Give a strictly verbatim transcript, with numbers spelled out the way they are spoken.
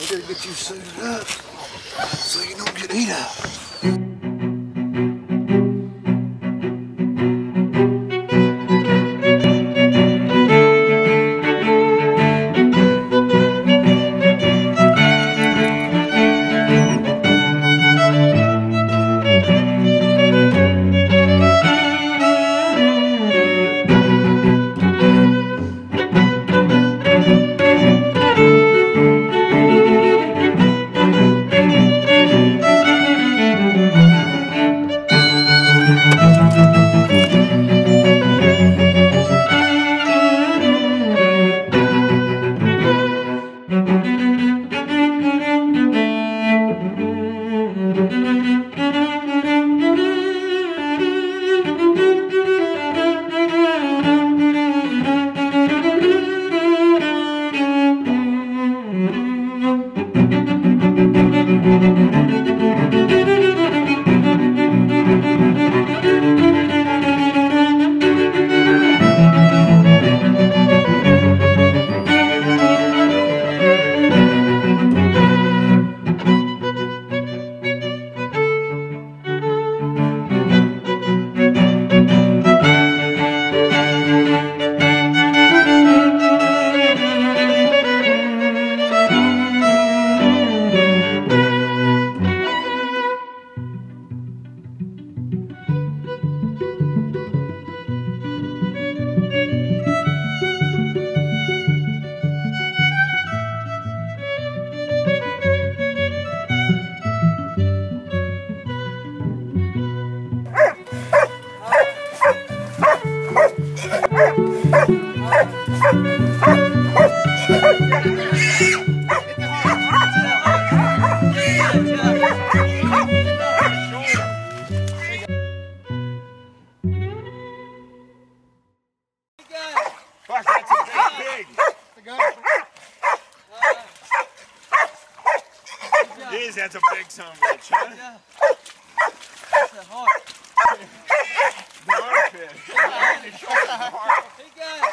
We gotta get you suited up so you don't get eat up. Fuck, that's a big pig. Jeez, that's a big son of a bitch, huh? That's a heart. The armpit. He got it.